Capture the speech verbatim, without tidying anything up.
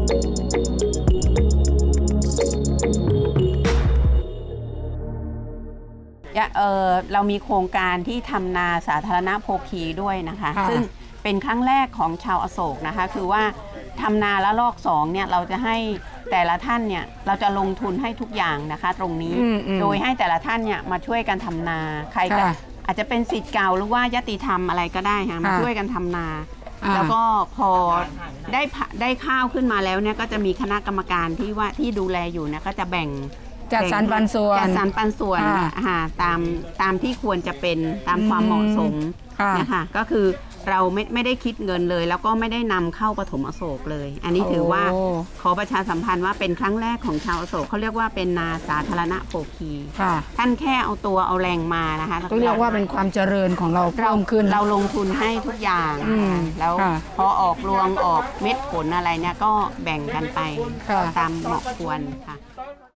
เออเรามีโครงการที่ทำนาสาธารณโภคีด้วยนะคะซึ่งเป็นครั้งแรกของชาวอโศกนะคะคือว่าทำนาละลอกสองเนี่ยเราจะให้แต่ละท่านเนี่ยเราจะลงทุนให้ทุกอย่างนะคะตรงนี้โดยให้แต่ละท่านเนี่ยมาช่วยกันทำนาใครก็อาจจะเป็นศิษย์เก่าหรือว่ายติธรรมอะไรก็ได้ค่ะมาช่วยกันทำนาแล้วก็พอได้ได้ข้าวขึ้นมาแล้วเนี่ยก็จะมีคณะกรรมการที่ว่าที่ดูแลอยู่เนี่ยก็จะแบ่งจัดสรรปันส่วนจัดสรรปันส่วนตามตามที่ควรจะเป็นตามความเหมาะสมนะคะก็คือเราไม่ไม่ได้คิดเงินเลยแล้วก็ไม่ได้นำเข้าปฐมอโศกเลยอันนี้ถือว่าขอประชาสัมพันธ์ว่าเป็นครั้งแรกของชาวอโศกเขาเรียกว่าเป็นนาสาธารณโภคีท่านแค่เอาตัวเอาแรงมานะคะก็เรียกว่าเป็นความเจริญของเราเพิ่มขึ้นเราลงทุนให้ทุกอย่างแล้วพอออกรวงออกเม็ดผลอะไรเนี่ยก็แบ่งกันไปตามเหมาะควรค่ะ